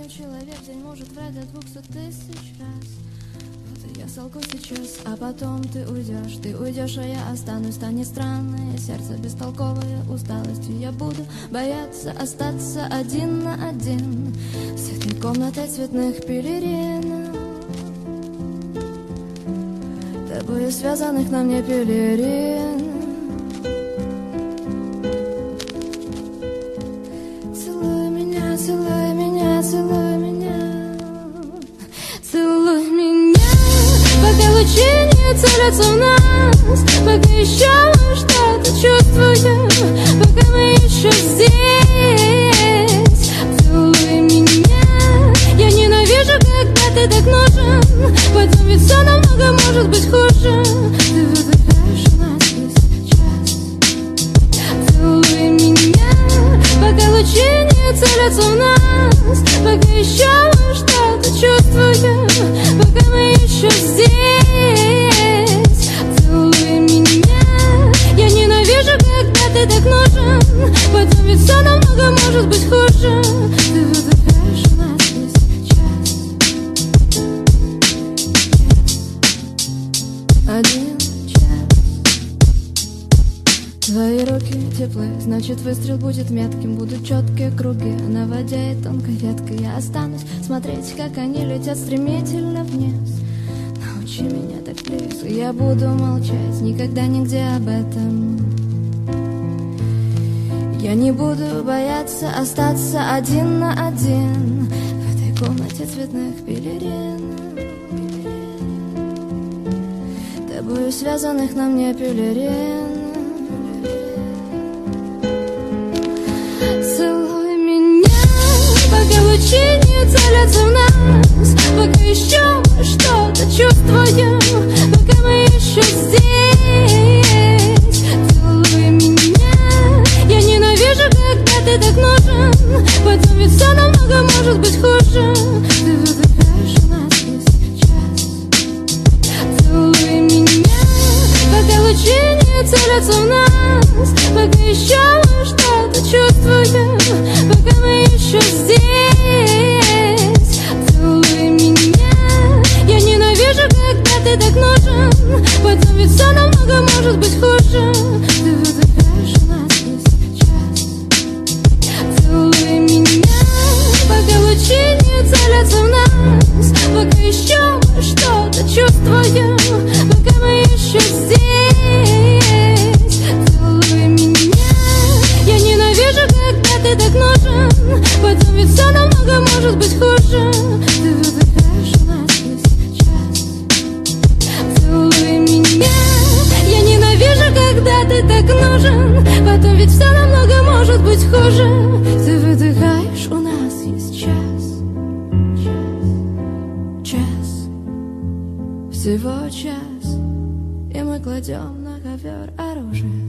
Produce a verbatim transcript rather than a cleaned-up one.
Мой человек в день может врать до двухсот тысяч раз. Вот и я солгу сейчас, а потом ты уйдешь. Ты уйдешь, а я останусь. Станет странное сердце, бестолковое усталостью. Я буду бояться остаться один на один с этой комнатой цветных пелерин, тобою связанных на мне пелерин. Целуй меня, целуй меня, целуй меня, целуй меня, пока лучи не целятся в нас, пока еще мы что-то чувствуем, пока мы еще здесь. Целуй меня, я ненавижу, когда ты так нужен, потом ведь все намного может быть хуже. Ты выдыхаешь у нас весь час. Целуй меня, пока лучи не целятся в нас, пока еще мы что-то чувствуем, пока мы еще здесь. Целуй меня, я ненавижу, когда ты так нужен, потом ведь все намного может быть хуже. Ты выдыхаешь у нас весь час. Один час. Твои руки теплые, значит выстрел будет метким. Будут четкие круги на воде и тонкой веткой. Я останусь смотреть, как они летят стремительно вниз. Научи меня так близко, я буду молчать, никогда нигде об этом. Я не буду бояться остаться один на один в этой комнате цветных пелерин, тобою связанных на мне пелерин. Целуй меня, пока лучи не целятся в нас, пока еще мы что-то чувствуем, пока мы еще здесь. Целуй меня, я ненавижу, когда ты так нужен, потом ведь все намного может быть хуже. Ты выдыхаешь у нас весь час. Целуй меня, пока лучи не целятся в нас, пока еще мы что-то чувствуем, пока мы еще здесь. Целуй меня, я ненавижу, когда ты так нужен, потом ведь все намного может быть хуже. Ты выдыхаешь у нас весь час. Целуй меня, пока лучи не целятся в нас, пока еще мы что-то чувствуем, пока мы еще здесь. Целуй меня, я ненавижу, когда ты так нужен, потом ведь все намного может быть хуже. Ты выдыхаешь у нас весь час. Целуй меня, я ненавижу, когда ты так нужен, потом ведь все намного может быть хуже. Ты выдыхаешь у нас есть час. Час. Всего час. И мы кладем на ковер оружие.